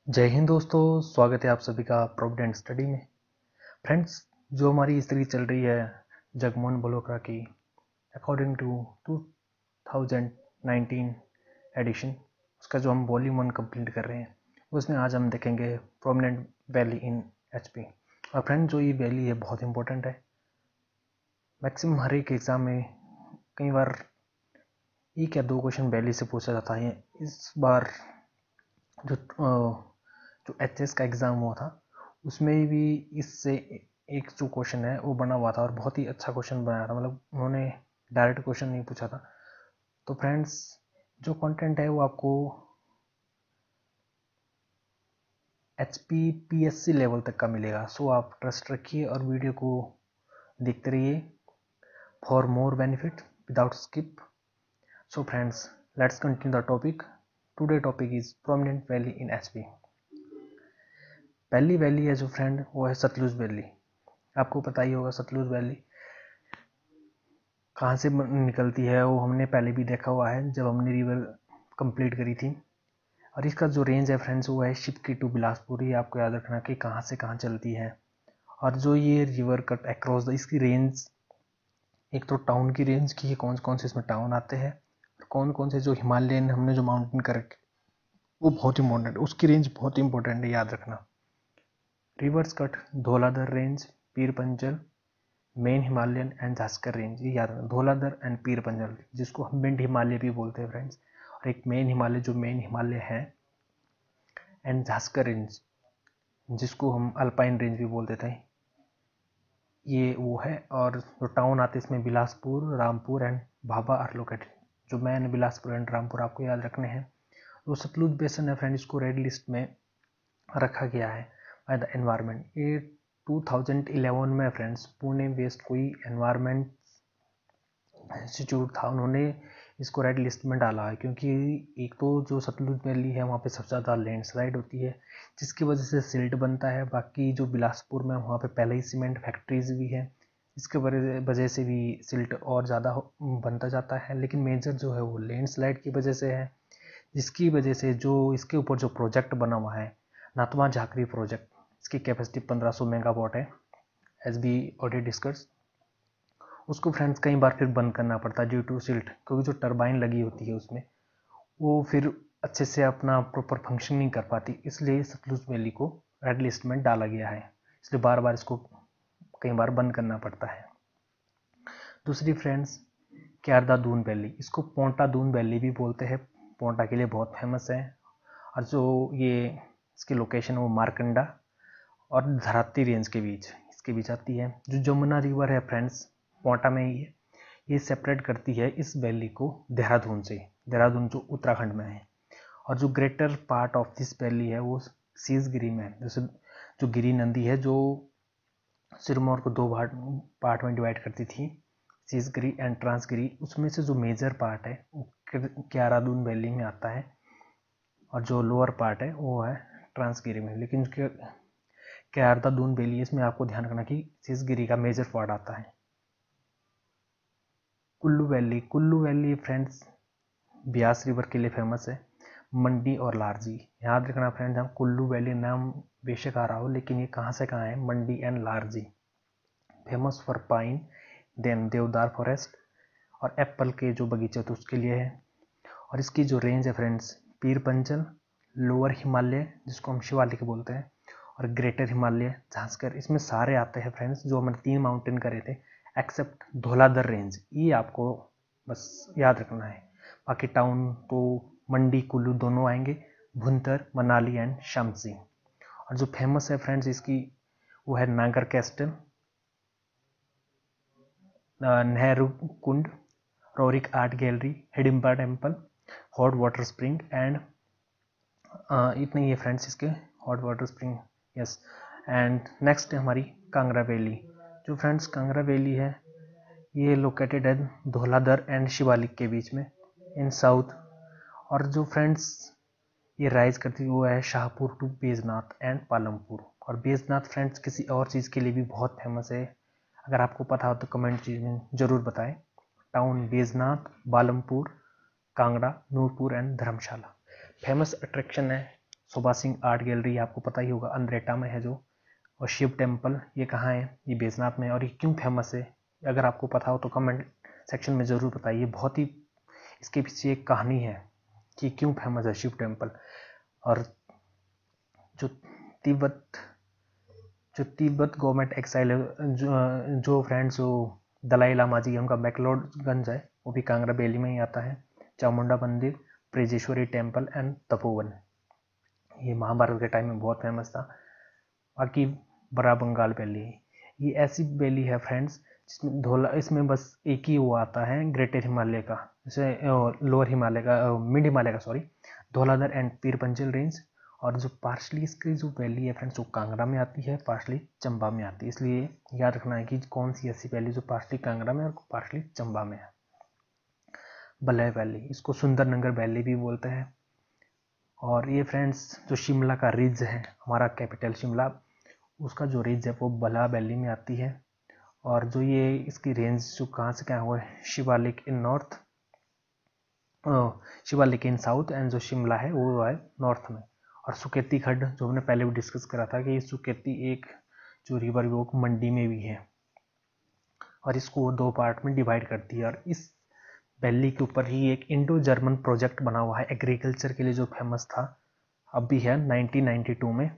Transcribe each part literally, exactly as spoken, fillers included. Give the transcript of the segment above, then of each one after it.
जय हिंद दोस्तों, स्वागत है आप सभी का प्रोविडेंट स्टडी में। फ्रेंड्स, जो हमारी सीरीज चल रही है जगमोहन मल्होत्रा की according to two thousand nineteen edition, उसका जो हम वॉल्यूम वन कंप्लीट कर रहे हैं, उसमें आज हम देखेंगे प्रोमिनेंट वैली इन एचपी। और फ्रेंड, जो ये वैली है बहुत इंपॉर्टेंट है। मैक्सिमम हर एक एग्जाम में कई बार एक या दो क्वेश्चन वैली से पूछा जाता है। इस बार जो जो एच एस का एग्ज़ाम हुआ था उसमें भी इससे एक जो क्वेश्चन है वो बना हुआ था और बहुत ही अच्छा क्वेश्चन बनाया था। मतलब उन्होंने डायरेक्ट क्वेश्चन नहीं पूछा था। तो फ्रेंड्स, जो कंटेंट है वो आपको H P P S C level तक का मिलेगा। सो आप ट्रस्ट रखिए और वीडियो को देखते रहिए for more benefit without skip. So friends, let's continue the topic. Today topic is prominent valley in H P. पहली वैली है जो फ्रेंड वो है सतलुज वैली। आपको पता ही होगा सतलुज वैली कहाँ से निकलती है, वो हमने पहले भी देखा हुआ है जब हमने रिवर कंप्लीट करी थी। और इसका जो रेंज है फ्रेंड्स वो है शिपकी टू बिलासपुर। ये आपको याद रखना कि कहाँ से कहाँ चलती है। और जो ये रिवर कट अक्रॉस द, इसकी रेंज एक तो टाउन की रेंज की है, कौन कौन से इसमें टाउन आते हैं और कौन कौन से जो हिमालयन हमने जो माउंटेन कर रखे वो बहुत इंपॉर्टेंट है। उसकी रेंज बहुत इंपॉर्टेंट है, याद रखना। Reverse cut Dhauladhar range, Pir Panjal, main Himalayan and Zanskar range. ये याद रखना, धौलाधर एंड पीर पंजल, जिसको हम मिड हिमालय भी बोलते हैं फ्रेंड्स। और एक मेन हिमालय जो मेन हिमालय है, एंड झास्कर रेंज जिसको हम अल्पाइन रेंज भी बोलते थे, ये वो है। और जो टाउन आते हैं इसमें Bilaspur, Rampur and Bhabha are located. जो मैन बिलासपुर एंड रामपुर आपको याद रखने हैं। जो सतलुज बेसन है फ्रेंड, इसको रेड लिस्ट में रखा गया है बाय द एनवायरमेंट। ये टू थाउजेंड इलेवन में फ्रेंड्स पुणे बेस्ड कोई एनवायरमेंट इंस्टीट्यूट था, उन्होंने इसको रेड लिस्ट में डाला है। क्योंकि एक तो जो सतलुज वैली है वहाँ पे सबसे ज़्यादा लैंडस्लाइड होती है, जिसकी वजह से सिल्ट बनता है। बाकी जो बिलासपुर में वहाँ पे पहले ही सीमेंट फैक्ट्रीज भी है, इसके वजह से भी सिल्ट और ज़्यादा बनता जाता है। लेकिन मेजर जो है वो लैंडस्लाइड की वजह से है, जिसकी वजह से जो इसके ऊपर जो प्रोजेक्ट बना हुआ है नातवा झाकरी प्रोजेक्ट, इसकी कैपेसिटी पंद्रह सौ मेगावाट है, एज बी ऑलरेडी डिस्कस। उसको फ्रेंड्स कई बार फिर बंद करना पड़ता है ड्यू टू सिल्ट, क्योंकि जो टरबाइन लगी होती है उसमें वो फिर अच्छे से अपना प्रॉपर फंक्शन नहीं कर पाती। इसलिए सतलुज वैली को रेड लिस्ट में डाला गया है, इसलिए बार बार इसको कई बार बंद करना पड़ता है। दूसरी फ्रेंड्स, क्यारदा दून वैली, इसको पोंटा दून वैली भी बोलते हैं, पोंटा के लिए बहुत फेमस है। और जो ये इसकी लोकेशन है वो मारकंडा और धराती रेंज के बीच इसके बीच आती है। जो जमुना रिवर है फ्रेंड्स, पोंटा में ही है, ये सेपरेट करती है इस वैली को देहरादून से। देहरादून जो उत्तराखंड में है। और जो greater part of this valley है वो सीसगिरी में है। जैसे जो गिरी नदी है जो सिरमौर को दो पार्ट में डिवाइड करती थी, सीसगिरी एंड ट्रांसगिरी, उसमें से जो मेजर पार्ट है वो क्यारादून वैली में आता है और जो लोअर पार्ट है वो है ट्रांसगिरी में। लेकिन क्यारदादून वैली, इसमें आपको ध्यान रखना कि सीसगिरी का मेजर पार्ट आता है। Kullu valley, Kullu valley friends Beas river के लिए फेमस है। मंडी और लारजी, याद रखना फ्रेंड्स, हम कुल्लू वैली नाम बेशक आ रहा हो लेकिन ये कहाँ से कहाँ है, Mandi and Larji. Famous for pine, then deodar forest और एप्पल के जो बगीचे थे उसके लिए है। और इसकी जो रेंज है फ्रेंड्स, पीर पंचल, लोअर हिमालय जिसको हम शिवालिक बोलते हैं, और ग्रेटर हिमालय झांसकर, इसमें सारे आते हैं फ्रेंड्स जो हमने तीन माउंटेन करे थे एक्सेप्ट धौलाधर रेंज। ये आपको बस याद रखना है। बाकी टाउन तो मंडी कुल्लू दोनों आएंगे, भुंतर, मनाली एंड शमसी। और जो फेमस है फ्रेंड्स इसकी वो है Naggar castle, Nehru Kund, Roerich art gallery, Hidimba temple, hot water spring and इतने ही है फ्रेंड्स इसके hot water spring. Yes, and next है हमारी कांगड़ा वैली। जो फ्रेंड्स कांगड़ा वैली है ये लोकेटेड है धौलाधर एंड शिवालिक के बीच में इन साउथ। और जो फ्रेंड्स ये राइज करती है वो है शाहपुर टू बैजनाथ एंड पालमपुर। और बैजनाथ फ्रेंड्स किसी और चीज़ के लिए भी बहुत फेमस है, अगर आपको पता हो तो कमेंट चीज में ज़रूर बताएं। Town Baijnath, Palampur, Kangra, Nurpur and Dharamshala famous attraction है। शोभा सिंह आर्ट गैलरी आपको पता ही होगा, अंद्रेटा में है जो। और शिव टेम्पल ये कहाँ है, ये बैजनाथ में है। और ये क्यों फेमस है, अगर आपको पता हो तो कमेंट सेक्शन में ज़रूर बताइए। बहुत ही इसके पीछे एक कहानी है कि क्यों फेमस है शिव टेम्पल। और जो तिब्बत जो तिब्बत गवर्नमेंट एक्साइल जो, जो फ्रेंड्स जो दलाई लामा जी उनका मैक्लोडगंज है, वो भी कांगड़ा वैली में ही आता है। चामुंडा मंदिर, ब्रजेश्वरी टेम्पल एंड तपोवन, ये महाभारत के टाइम में बहुत फेमस था। बाकी बड़ा बंगाल वैली, ये ऐसी वैली है फ्रेंड्स जिसमें धोला इसमें बस एक ही वो आता है ग्रेटर हिमालय का, जैसे लोअर हिमालय का, मिड हिमालय का sorry, Dhauladhar and Pir पंचल range. और जो पार्शली इसकी जो वैली है फ्रेंड्स वो कांगड़ा में आती है, पार्शली चंबा में आती है। इसलिए याद रखना है कि कौन सी ऐसी वैली जो पार्शली कांगड़ा में और पार्शली चंबा में है। बलय वैली, इसको सुंदरनगर वैली भी बोलते हैं। और ये फ्रेंड्स जो शिमला का रिज है, हमारा कैपिटल शिमला, उसका जो रिज है वो बला वैली में आती है। और जो ये इसकी रेंज जो कहाँ से कहाँ हुआ है, Shivalik in north, Shivalik in south, and जो शिमला है वो है नॉर्थ में। और सुकेती खड्ड जो हमने पहले भी डिस्कस करा था कि सुकेती एक जो रिवर वो मंडी में भी है, और इसको दो पार्ट में डिवाइड करती है। और इस वैली के ऊपर ही एक इंडो जर्मन प्रोजेक्ट बना हुआ है एग्रीकल्चर के लिए, जो फेमस था, अब भी है नाइनटीन नाइंटी टू में।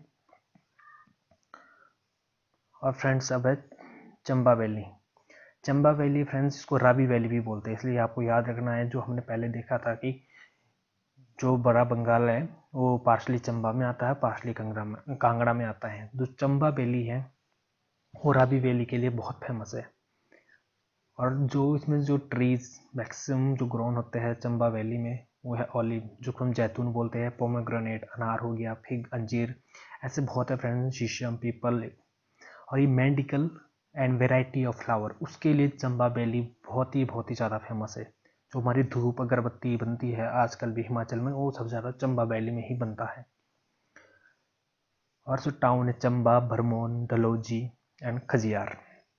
और फ्रेंड्स अब है Chamba valley. Chamba valley friends इसको रावी वैली भी बोलते हैं, इसलिए आपको याद रखना है जो हमने पहले देखा था कि जो बड़ा बंगाल है वो पार्शली चंबा में आता है, पार्शली कांगड़ा में कांगड़ा में आता है। जो चंबा वैली है वो रावी वैली के लिए बहुत फेमस है। और जो इसमें जो ट्रीज मैक्सिमम जो ग्रोन होते हैं चंबा वैली में वो है ऑलिव, जो हम जैतून बोलते हैं, पोमेग्रेनेट अनार हो गया, फिग अंजीर, ऐसे बहुत है फ्रेंड्स, शीशम पीपल। और ये medical and variety of flower, उसके लिए चंबा वैली बहुत ही बहुत ही ज़्यादा फेमस है। जो हमारी धूप अगरबत्ती बनती है आजकल भी हिमाचल में, वो सबसे ज़्यादा चंबा वैली में ही बनता है। और जो टाउन है Chamba, Bharmour, Dalhousie and Khajjiar.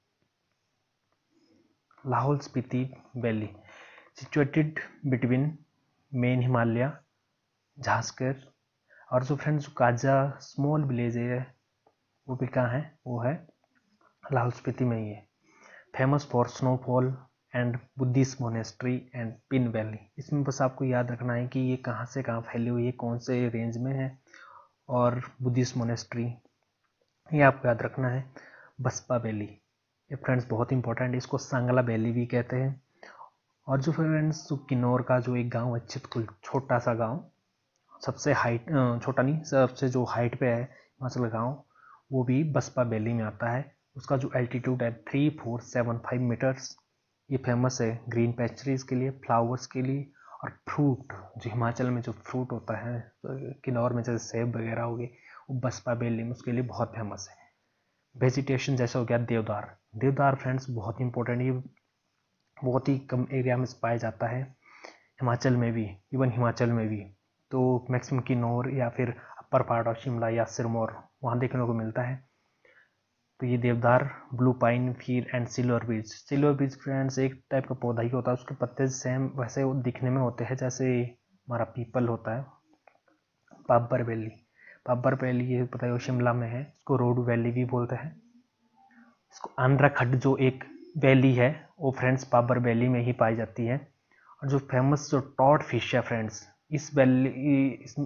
Lahaul Spiti valley situated between main Himalaya, Zanskar. और जो फ्रेंड्स काजा स्मॉल विलेज है वो भी कहाँ है, वो है लाहौल स्पीति में ही है। Famous for snowfall and Buddhist monastery and Pin valley. इसमें बस आपको याद रखना है कि ये कहाँ से कहाँ फैली हुई है, कौन से रेंज में है। और बुद्धिस्ट मोनेस्ट्री ये आपको याद रखना है। बसपा वैली, ये फ्रेंड्स बहुत इंपॉर्टेंट है, इसको सांगला वैली भी कहते हैं। और जो फ्रेंड्स जो किन्नौर का जो एक गांव है चितकुल, छोटा सा गांव, सबसे हाइट, छोटा नहीं सबसे जो हाइट पे है हिमाचल का गाँव, वो भी बसपा वैली में आता है। उसका जो एल्टीट्यूड है three four seven five meters. ये फेमस है ग्रीन पैचरीज के लिए, फ्लावर्स के लिए, और फ्रूट, जो हिमाचल में जो फ्रूट होता है किन्नौर में जैसे सेब वगैरह हो गए, वो बसपा वैली में उसके लिए बहुत फेमस है। वेजिटेशन जैसा हो गया देवदार। देवदार फ्रेंड्स बहुत इंपॉर्टेंट, ये बहुत ही कम एरिया में पाया जाता है, हिमाचल में भी, इवन हिमाचल में भी। तो मैक्सिमम किन्नौर या फिर अपर पार्ट ऑफ शिमला या सिरमौर वहाँ देखने को मिलता है। तो ये deodar, blue pine, fir and silver beech. Silver beech friends एक टाइप का पौधा ही होता है, उसके पत्ते सेम वैसे दिखने में होते हैं जैसे हमारा पीपल होता है। पाब्बर वैली, पाब्बर वैली ये पता है शिमला में है, इसको रोड वैली भी बोलते हैं। इसको आंध्रा खड्ड जो एक वैली है वो फ्रेंड्स पाब्बर वैली में ही पाई जाती है। और जो फेमस जो टॉड फिश है फ्रेंड्स, इस वैली इस,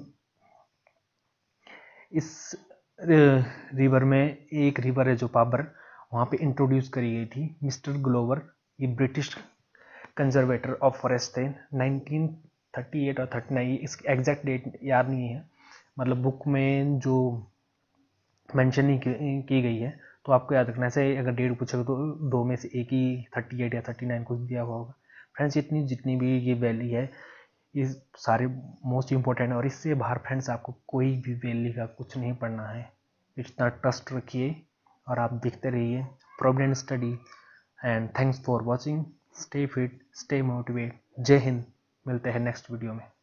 इस रिवर में एक रिवर है जो पाब्बर, वहाँ पे इंट्रोड्यूस करी गई थी मिस्टर ग्लोवर, ये ब्रिटिश कंजर्वेटर ऑफ फॉरेस्ट थे, नाइनटीन थर्टी एट और थर्टी नाइन, इसकी एग्जैक्ट डेट याद नहीं है, मतलब बुक में जो मेंशन नहीं की गई है, तो आपको याद रखना है। ऐसे अगर डेट पूछेगा तो दो में से एक ही थर्टी एट या थर्टी नाइन कुछ दिया हुआ होगा। फ्रेंड्स इतनी जितनी भी ये वैली है ये सारे मोस्ट इंपॉर्टेंट है, और इससे बाहर फ्रेंड्स आपको कोई भी वैली का कुछ नहीं पढ़ना है। इतना ट्रस्ट रखिए और आप देखते रहिए provident study. And thanks for watching, stay fit, stay motivate. जय हिंद, मिलते हैं नेक्स्ट वीडियो में।